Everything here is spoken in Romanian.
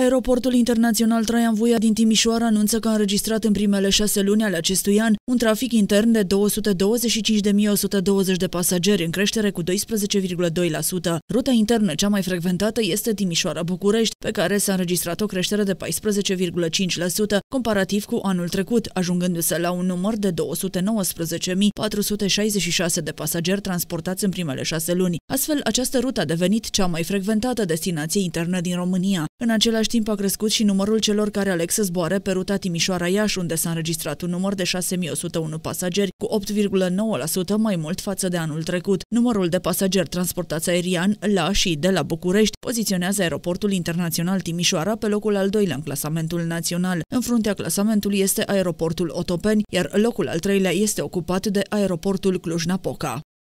Aeroportul Internațional Traian Vuia din Timișoara anunță că a înregistrat în primele 6 luni ale acestui an un trafic intern de 225.120 de pasageri, în creștere cu 12,2%. Ruta internă cea mai frecventată este Timișoara-București, pe care s-a înregistrat o creștere de 14,5% comparativ cu anul trecut, ajungându-se la un număr de 219.466 de pasageri transportați în primele 6 luni. Astfel, această rută a devenit cea mai frecventată destinație internă din România. În același timp a crescut și numărul celor care aleg să zboare pe ruta Timișoara-Iași, unde s-a înregistrat un număr de 6.101 pasageri, cu 8,9% mai mult față de anul trecut. Numărul de pasageri transportați aerian la și de la București poziționează Aeroportul Internațional Timișoara pe locul al doilea în clasamentul național. În fruntea clasamentului este Aeroportul Otopeni, iar locul al treilea este ocupat de Aeroportul Cluj-Napoca.